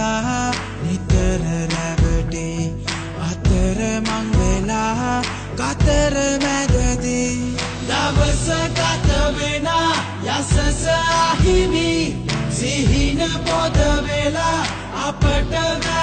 වෙලා නිතර රැවටේ අතර මං වෙලා කතර මැදදී දවස ගත වෙන යසස අහිමි සිහින පොද වෙලා අපට